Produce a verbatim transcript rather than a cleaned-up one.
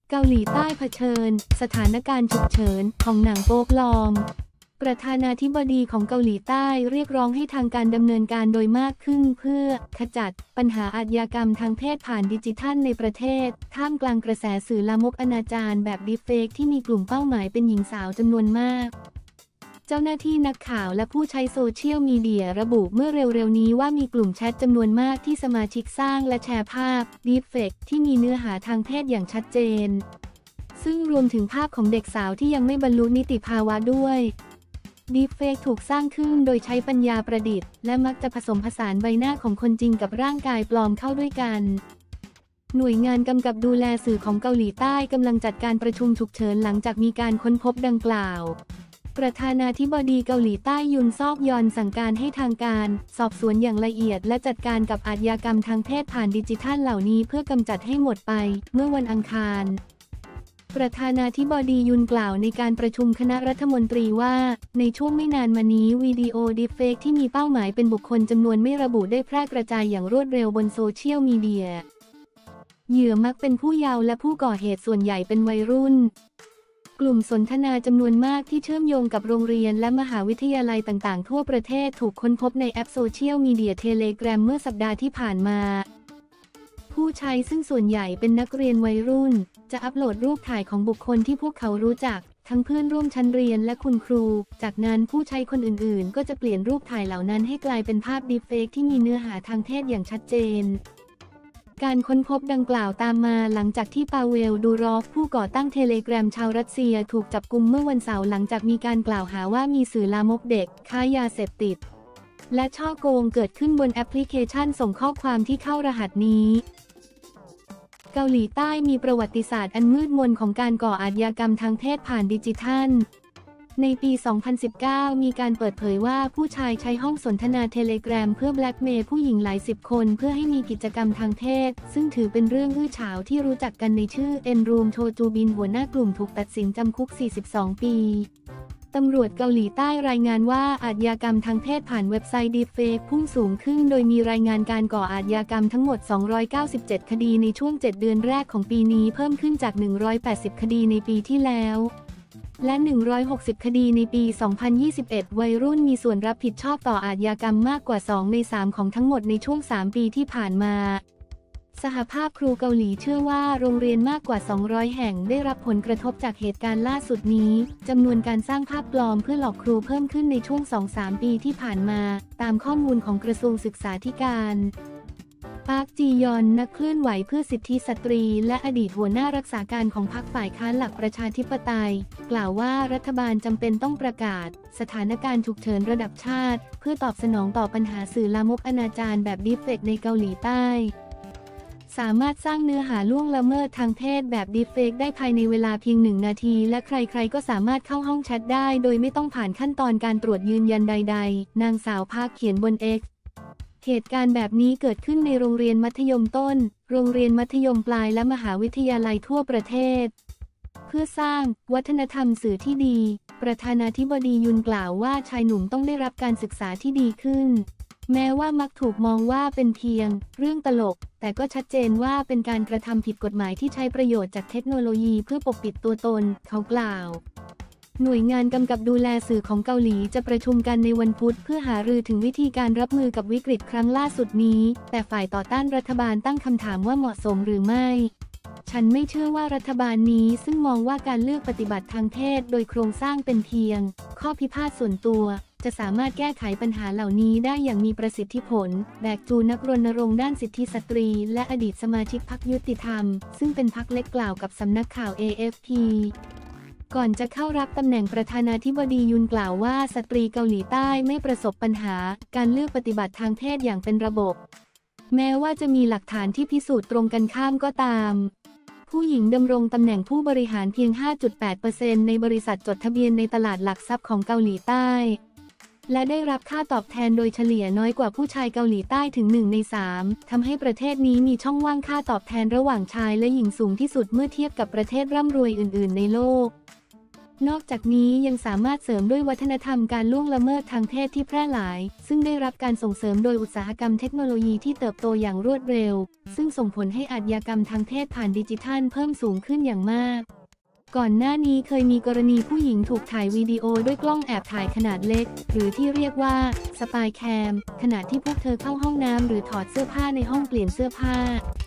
เกาหลีใต้เผชิญสถานการณ์ฉุกเฉินของหนังโป๊ปลอมประธานาธิบดีของเกาหลีใต้เรียกร้องให้ทางการดำเนินการโดยมากขึ้นเพื่อขจัดปัญหาอาชญากรรมทางเพศผ่านดิจิทัลในประเทศท่ามกลางกระแสสื่อลามกอนาจารแบบดีปเฟคที่มีกลุ่มเป้าหมายเป็นหญิงสาวจำนวนมากเจ้าหน้าที่นักข่าวและผู้ใช้โซเชียลมีเดียระบุเมื่อเร็วๆนี้ว่ามีกลุ่มแชทจำนวนมากที่สมาชิกสร้างและแชร์ภาพดีปเฟคที่มีเนื้อหาทางเพศอย่างชัดเจนซึ่งรวมถึงภาพของเด็กสาวที่ยังไม่บรรลุนิติภาวะด้วยดีปเฟคถูกสร้างขึ้นโดยใช้ปัญญาประดิษฐ์และมักจะผสมผสานใบหน้าของคนจริงกับร่างกายปลอมเข้าด้วยกันหน่วยงานกำกับดูแลสื่อของเกาหลีใต้กำลังจัดการประชุมฉุกเฉินหลังจากมีการค้นพบดังกล่าวประธานาธิบดีเกาหลีใต้ยุนซอกยอนสั่งการให้ทางการสอบสวนอย่างละเอียดและจัดการกับอาชญากรรมทางเพศผ่านดิจิทัลเหล่านี้เพื่อกำจัดให้หมดไปเมื่อวันอังคารประธานาธิบดียุนกล่าวในการประชุมคณะรัฐมนตรีว่าในช่วงไม่นานมานี้วิดีโอดีปเฟคที่มีเป้าหมายเป็นบุคคลจำนวนไม่ระบุได้แพร่กระจายอย่างรวดเร็วบนโซเชียลมีเดียเหยื่อมักเป็นผู้เยาว์และผู้ก่อเหตุส่วนใหญ่เป็นวัยรุ่นกลุ่มสนทนาจำนวนมากที่เชื่อมโยงกับโรงเรียนและมหาวิทยาลัยต่างๆทั่วประเทศถูกค้นพบในแอปโซเชียลมีเดียเทเลแกรมเมื่อสัปดาห์ที่ผ่านมาผู้ใช้ซึ่งส่วนใหญ่เป็นนักเรียนวัยรุ่นจะอัปโหลดรูปถ่ายของบุคคลที่พวกเขารู้จักทั้งเพื่อนร่วมชั้นเรียนและคุณครูจากนั้นผู้ใช้คนอื่นๆก็จะเปลี่ยนรูปถ่ายเหล่านั้นให้กลายเป็นภาพดีปเฟคที่มีเนื้อหาทางเพศอย่างชัดเจนการค้นพบดังกล่าวตามมาหลังจากที่ปาเวลดูรอฟผู้ก่อตั้งเทเลแกรมชาวรัสเซียถูกจับกุมเมื่อวันเสาร์หลังจากมีการกล่าวหาว่ามีสื่อลามกเด็กค้ายาเสพติดและฉ้อโกงเกิดขึ้นบนแอปพลิเคชันส่งข้อความที่เข้ารหัสนี้เกาหลีใต้มีประวัติศาสตร์อันมืดมนของการก่ออาชญากรรมทางเพศผ่านดิจิทัลในปี สองพันสิบเก้า มีการเปิดเผยว่าผู้ชายใช้ห้องสนทนาเทเลแกรมเพื่อแบล็กเมย์ผู้หญิงหลายสิบคนเพื่อให้มีกิจกรรมทางเพศซึ่งถือเป็นเรื่องอื้อฉาวที่รู้จักกันในชื่อเอ็นรูมโชจูบินหัวหน้ากลุ่มถูกตัดสินจำคุก สี่สิบสอง ปีตำรวจเกาหลีใต้รายงานว่าอาชญากรรมทางเพศผ่านเว็บไซต์ดีปเฟคพุ่งสูงขึ้นโดยมีรายงานการก่ออาชญากรรมทั้งหมดสองร้อยเก้าสิบเจ็ดคดีในช่วงเจ็ดเดือนแรกของปีนี้เพิ่มขึ้นจากหนึ่งร้อยแปดสิบคดีในปีที่แล้วและหนึ่งร้อยหกสิบคดีในปี สองพันยี่สิบเอ็ด วัยรุ่นมีส่วนรับผิดชอบต่ออาชญากรรมมากกว่าสองในสามของทั้งหมดในช่วงสามปีที่ผ่านมาสหภาพครูเกาหลีเชื่อว่าโรงเรียนมากกว่าสองร้อยแห่งได้รับผลกระทบจากเหตุการณ์ล่าสุดนี้จำนวนการสร้างภาพปลอมเพื่อหลอกครูเพิ่มขึ้นในช่วง สองถึงสาม ปีที่ผ่านมาตามข้อมูลของกระทรวงศึกษาธิการปาร์คจียอนนักเคลื่อนไหวเพื่อสิทธิสตรีและอดีตหัวหน้ารักษาการของพรรคฝ่ายค้านหลักประชาธิปไตยกล่าวว่ารัฐบาลจำเป็นต้องประกาศสถานการณ์ฉุกเฉินระดับชาติเพื่อตอบสนองต่อปัญหาสื่อลามกอนาจารแบบดีปเฟคในเกาหลีใต้สามารถสร้างเนื้อหาล่วงละเมิดทางเพศแบบดีปเฟคได้ภายในเวลาเพียงหนึ่งนาทีและใครๆก็สามารถเข้าห้องแชทได้โดยไม่ต้องผ่านขั้นตอนการตรวจยืนยันใดๆนางสาวภาคเขียนบน เอ็กซ์ เหตุการณ์แบบนี้เกิดขึ้นในโรงเรียนมัธยมต้นโรงเรียนมัธยมปลายและมหาวิทยาลัยทั่วประเทศเพื่อสร้างวัฒนธรรมสื่อที่ดีประธานาธิบดียุนกล่าวว่าชายหนุ่มต้องได้รับการศึกษาที่ดีขึ้นแม้ว่ามักถูกมองว่าเป็นเพียงเรื่องตลกแต่ก็ชัดเจนว่าเป็นการกระทำผิดกฎหมายที่ใช้ประโยชน์จากเทคโนโลยีเพื่อปกปิดตัวตนเขากล่าวหน่วยงานกำกับดูแลสื่อของเกาหลีจะประชุมกันในวันพุธเพื่อหารือถึงวิธีการรับมือกับวิกฤตครั้งล่าสุดนี้แต่ฝ่ายต่อต้านรัฐบาลตั้งคำถามว่าเหมาะสมหรือไม่ฉันไม่เชื่อว่ารัฐบาลนี้ซึ่งมองว่าการเลือกปฏิบัติทางเพศโดยโครงสร้างเป็นเพียงข้อพิพาทส่วนตัวจะสามารถแก้ไขปัญหาเหล่านี้ได้อย่างมีประสิทธิผลแบกจูนักรณรงค์ด้านสิทธิสตรีและอดีตสมาชิกพรรคยุติธรรมซึ่งเป็นพรรคเล็กกล่าวกับสำนักข่าว เอ เอฟ พี ก่อนจะเข้ารับตำแหน่งประธานาธิบดียุนกล่าวว่าสตรีเกาหลีใต้ไม่ประสบปัญหาการเลือกปฏิบัติทางเพศอย่างเป็นระบบแม้ว่าจะมีหลักฐานที่พิสูจน์ตรงกันข้ามก็ตามผู้หญิงดำรงตำแหน่งผู้บริหารเพียง ห้าจุดแปดเปอร์เซ็นต์ ในบริษัทจดทะเบียนในตลาดหลักทรัพย์ของเกาหลีใต้และได้รับค่าตอบแทนโดยเฉลี่ยน้อยกว่าผู้ชายเกาหลีใต้ถึงหนึ่งในสามทำให้ประเทศนี้มีช่องว่างค่าตอบแทนระหว่างชายและหญิงสูงที่สุดเมื่อเทียบกับประเทศร่ำรวยอื่นๆในโลกนอกจากนี้ยังสามารถเสริมด้วยวัฒนธรรมการล่วงละเมิดทางเพศที่แพร่หลายซึ่งได้รับการส่งเสริมโดยอุตสาหกรรมเทคโนโลยีที่เติบโตอย่างรวดเร็วซึ่งส่งผลให้อาชญากรรมทางเพศผ่านดิจิทัลเพิ่มสูงขึ้นอย่างมากก่อนหน้านี้เคยมีกรณีผู้หญิงถูกถ่ายวิดีโอด้วยกล้องแอบถ่ายขนาดเล็กหรือที่เรียกว่าสปายแคมขณะที่พวกเธอเข้าห้องน้ำหรือถอดเสื้อผ้าในห้องเปลี่ยนเสื้อผ้า